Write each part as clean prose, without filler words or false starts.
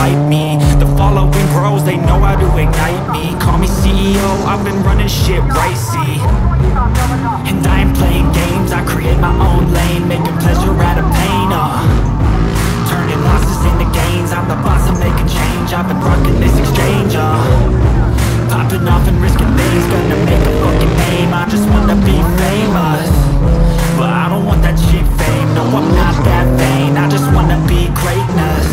hype me. The following pros, they know how to ignite me. Call me CEO, I've been running shit right, see. And I ain't playing games, I create my own lane, making pleasure out of pain, turning losses into gains, I'm the boss, I'm making change. I've been rocking this exchange, popping off and risking things, gonna make a fucking name. I just wanna be famous, but I don't want that cheap fame. No, I'm not that vain, I just wanna be greatness.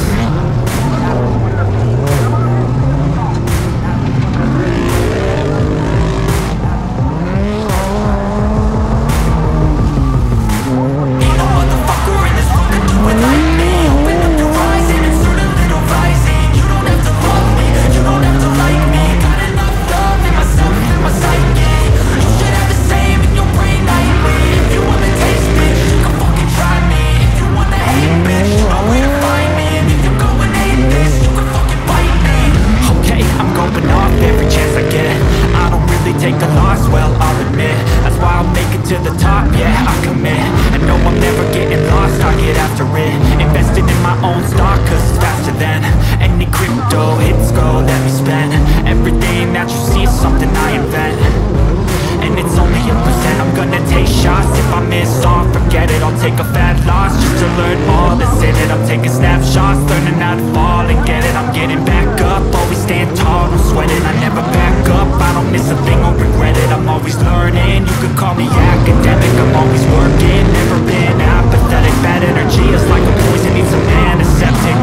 Take a loss, well, I'll admit. That's why I'll make it to the top, yeah, I commit. And no, I'm never getting lost, I get after it. Investing in my own stock, cause it's faster than any crypto hits go that we spend. Everything that you see is something I invent, and it's only a percent. I'm gonna take shots, if I miss off, forget it. I'll take a fat loss, just to learn all that's in it. I'm taking snapshots, learning how to fall and get it. I'm getting back up, always stand tall, don't sweat it. I never back up, I don't miss a thing or regret it. I'm always learning, you can call me academic. I'm always working, never been apathetic. Bad energy is like a poison, needs a antiseptic.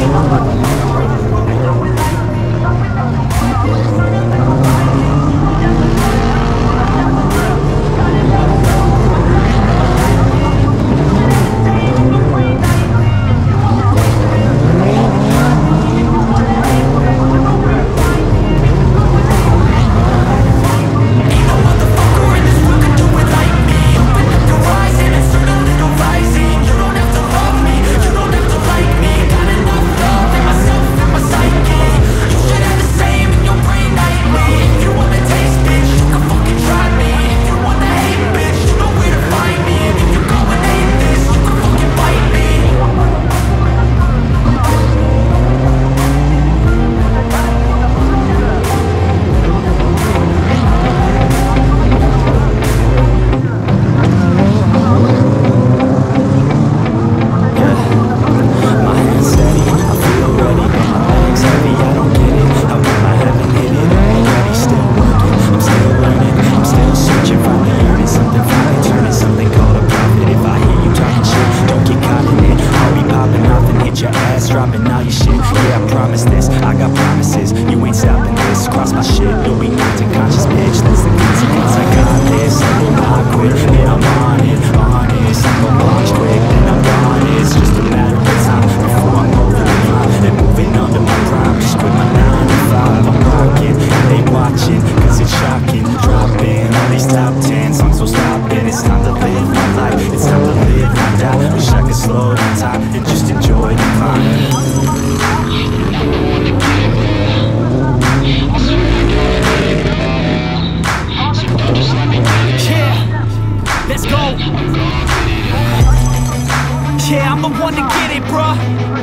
Yeah, I'm the one to get it, bruh.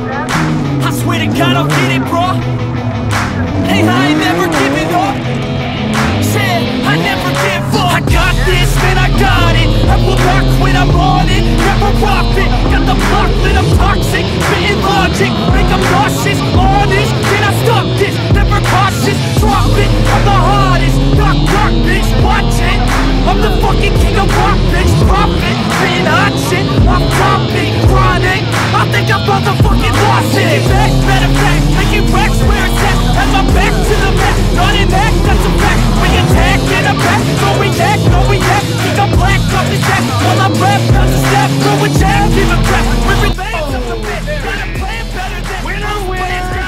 I swear to God I'll get it, bruh. Hey, I ain't never giving up. Yeah, I never give up. I got this, man, I got it. I will not quit, I'm on it. Never profit, got the block lit, I'm toxic. Spitting logic, make them nauseous. Honest, can I stop this? Never cautious, drop it. I'm the hardest, knock, bitch, watch it. I'm the fucking king of rock, bitch, profit. Spitting hot shit, I'm topic, chronic. I think I motherfucking lost it. Back, better fact, making racks where it's at. Have my back to the mat, not an act, that's a fact. We attack in a back, no react, no react. Think I'm black, off his back, while I rap, not to step, throw a jab, give a crap. We're in bands of the bit, got a plan better than winner wins.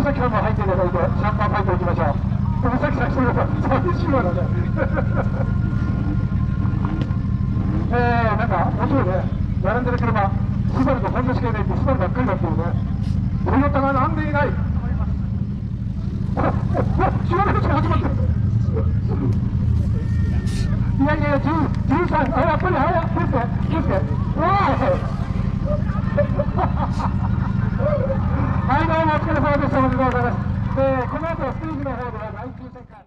崎さんも入っていただいて、シャンパンファイトいきましょう。尾崎さん、一人だと寂しいわね。なんか面白いね。並んでる車、スバルとホンダしかいないって、スバルばっかりだっていうね。トヨタがなんでいない。知らない人が始まってる。いやいや、13、やっぱり早く、気をつけ、気をつけ。はい、どうもお疲れ様でした。おめでとうございます。この後はステージの方では第9戦会。